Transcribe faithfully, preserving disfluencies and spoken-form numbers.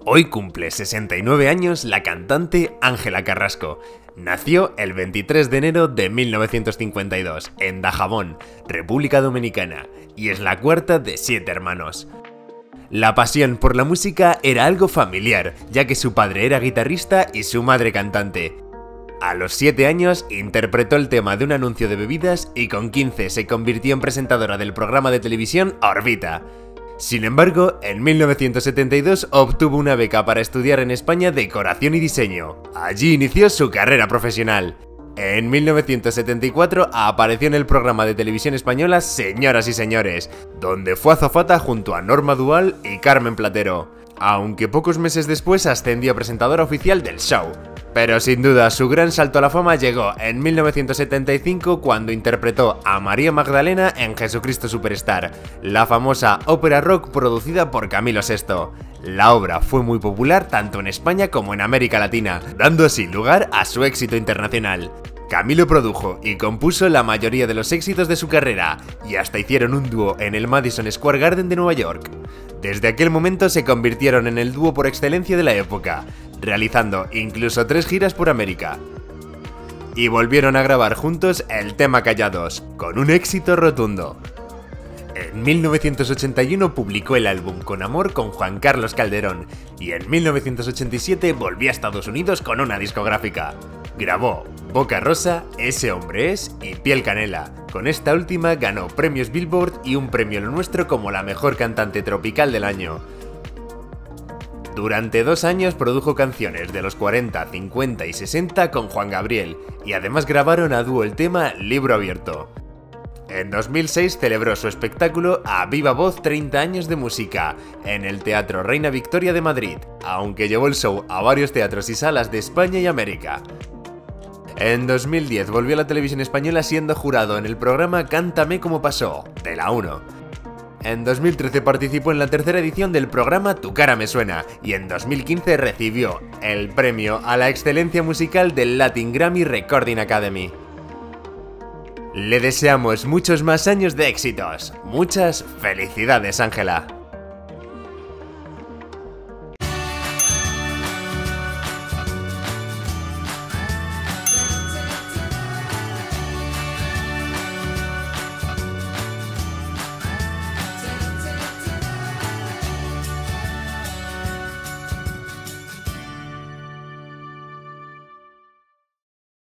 Hoy cumple sesenta y nueve años la cantante Ángela Carrasco. Nació el veintitrés de enero de mil novecientos cincuenta y dos en Dajabón, República Dominicana, y es la cuarta de siete hermanos. La pasión por la música era algo familiar, ya que su padre era guitarrista y su madre cantante. A los siete años interpretó el tema de un anuncio de bebidas y con quince se convirtió en presentadora del programa de televisión Orbita. Sin embargo, en mil novecientos setenta y dos obtuvo una beca para estudiar en España decoración y diseño. Allí inició su carrera profesional. En mil novecientos setenta y cuatro apareció en el programa de televisión española Señoras y Señores, donde fue azafata junto a Norma Dual y Carmen Platero, aunque pocos meses después ascendió a presentadora oficial del show. Pero sin duda su gran salto a la fama llegó en mil novecientos setenta y cinco cuando interpretó a María Magdalena en Jesucristo Superstar, la famosa ópera rock producida por Camilo sexto. La obra fue muy popular tanto en España como en América Latina, dando así lugar a su éxito internacional. Camilo produjo y compuso la mayoría de los éxitos de su carrera, y hasta hicieron un dúo en el Madison Square Garden de Nueva York. Desde aquel momento se convirtieron en el dúo por excelencia de la época, realizando incluso tres giras por América. Y volvieron a grabar juntos el tema Callados, con un éxito rotundo. En mil novecientos ochenta y uno publicó el álbum Con Amor con Juan Carlos Calderón, y en mil novecientos ochenta y siete volvió a Estados Unidos con una discográfica. Grabó Boca Rosa, Ese Hombre Es y Piel Canela. Con esta última ganó premios Billboard y un premio Lo Nuestro como la mejor cantante tropical del año. Durante dos años produjo canciones de los cuarenta, cincuenta y sesenta con Juan Gabriel, y además grabaron a dúo el tema Libro Abierto. En dos mil seis celebró su espectáculo A Viva Voz treinta años de música en el Teatro Reina Victoria de Madrid, aunque llevó el show a varios teatros y salas de España y América. En dos mil diez volvió a la televisión española siendo jurado en el programa Cántame como pasó, de la uno. En dos mil trece participó en la tercera edición del programa Tu cara me suena, y en dos mil quince recibió el premio a la excelencia musical del Latin Grammy Recording Academy. Le deseamos muchos más años de éxitos. Muchas felicidades, Ángela.